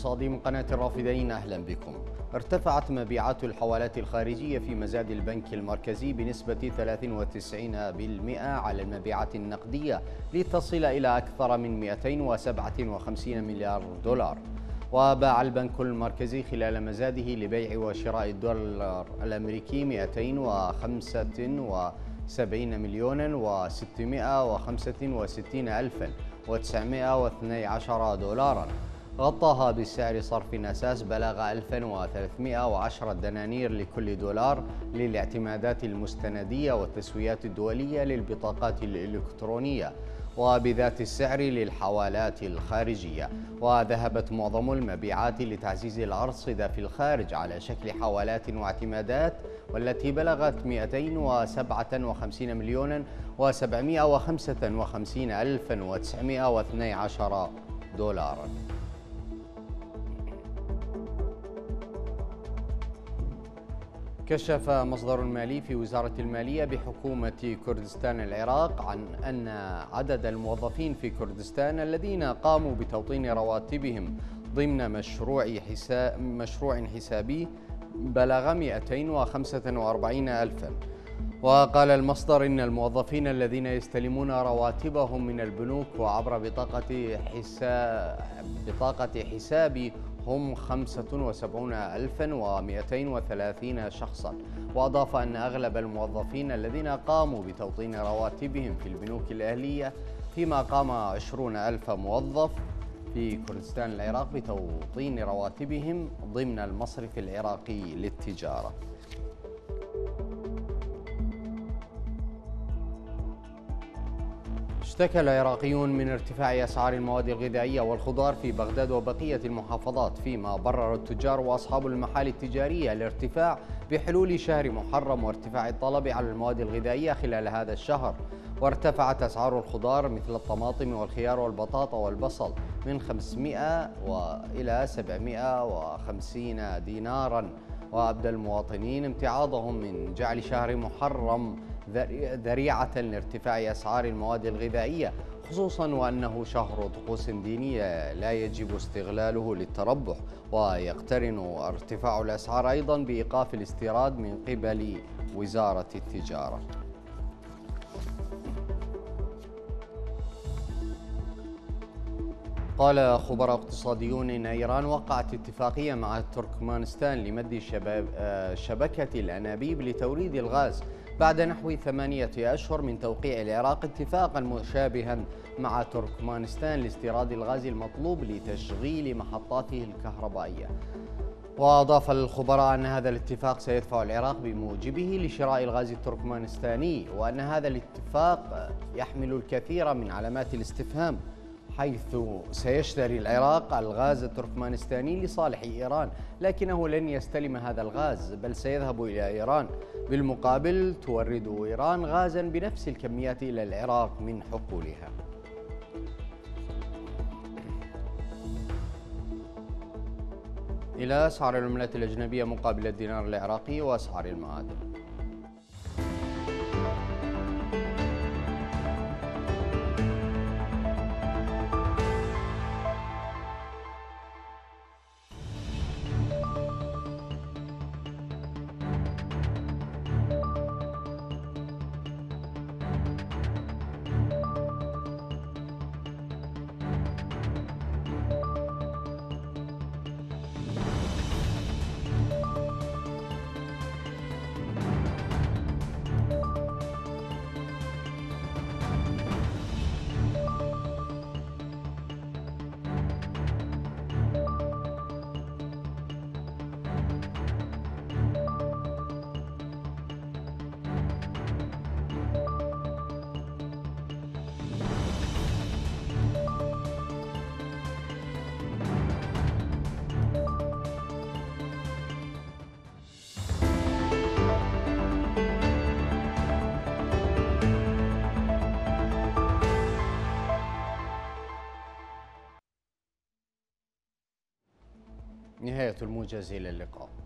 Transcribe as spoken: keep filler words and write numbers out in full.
الاقتصادي من قناة الرافدين، أهلا بكم. ارتفعت مبيعات الحوالات الخارجية في مزاد البنك المركزي بنسبة ثلاث وتسعين بالمئة على المبيعات النقدية لتصل إلى أكثر من مئتين وسبعة وخمسين مليار دولار. وباع البنك المركزي خلال مزاده لبيع وشراء الدولار الأمريكي مئتين وخمسة وسبعين مليون وستمئة وخمسة وستين ألفا وتسعمئة واثني عشر دولارا، غطاها بسعر صرف أساس بلغ ألف وثلاثمئة وعشرة دنانير لكل دولار للاعتمادات المستندية والتسويات الدولية للبطاقات الإلكترونية، وبذات السعر للحوالات الخارجية. وذهبت معظم المبيعات لتعزيز الأرصدة في الخارج على شكل حوالات واعتمادات، والتي بلغت مئتين وسبعة وخمسين مليون وسبعمئة وخمسة وخمسين ألفا وتسعمئة واثني عشر دولارا. كشف مصدر مالي في وزارة المالية بحكومة كردستان العراق عن أن عدد الموظفين في كردستان الذين قاموا بتوطين رواتبهم ضمن مشروع حساب مشروع حسابي بلغ مئتين وخمسة وأربعين ألفا. وقال المصدر إن الموظفين الذين يستلمون رواتبهم من البنوك وعبر بطاقة حساب بطاقة حساب هم خمسة وسبعين ألفا ومئتين وثلاثين شخصا. وأضاف أن أغلب الموظفين الذين قاموا بتوطين رواتبهم في البنوك الأهلية، فيما قام عشرون ألف موظف في كردستان العراق بتوطين رواتبهم ضمن المصرف العراقي للتجارة. اشتكى العراقيون من ارتفاع أسعار المواد الغذائية والخضار في بغداد وبقية المحافظات، فيما برر التجار وأصحاب المحال التجارية الارتفاع بحلول شهر محرم وارتفاع الطلب على المواد الغذائية خلال هذا الشهر. وارتفعت أسعار الخضار مثل الطماطم والخيار والبطاطا والبصل من خمسمئة إلى سبعمئة وخمسين دينارا. وأبدى المواطنين امتعاضهم من جعل شهر محرم ذريعة لارتفاع أسعار المواد الغذائية، خصوصا وأنه شهر طقوس دينية لا يجب استغلاله للتربح. ويقترن ارتفاع الأسعار أيضا بإيقاف الاستيراد من قبل وزارة التجارة. قال خبراء اقتصاديون إن إيران وقعت اتفاقية مع تركمانستان لمد شبكة الأنابيب لتوريد الغاز بعد نحو ثمانية أشهر من توقيع العراق اتفاقا مشابها مع تركمانستان لاستيراد الغاز المطلوب لتشغيل محطاته الكهربائية. وأضاف الخبراء أن هذا الاتفاق سيدفع العراق بموجبه لشراء الغاز التركمانستاني، وأن هذا الاتفاق يحمل الكثير من علامات الاستفهام، حيث سيشتري العراق الغاز التركمانستاني لصالح إيران، لكنه لن يستلم هذا الغاز بل سيذهب إلى إيران. بالمقابل تورد إيران غازا بنفس الكميات إلى العراق من حقولها. إلى أسعار العملات الأجنبية مقابل الدينار العراقي وأسعار المعادن. نهاية الموجز، إلى اللقاء.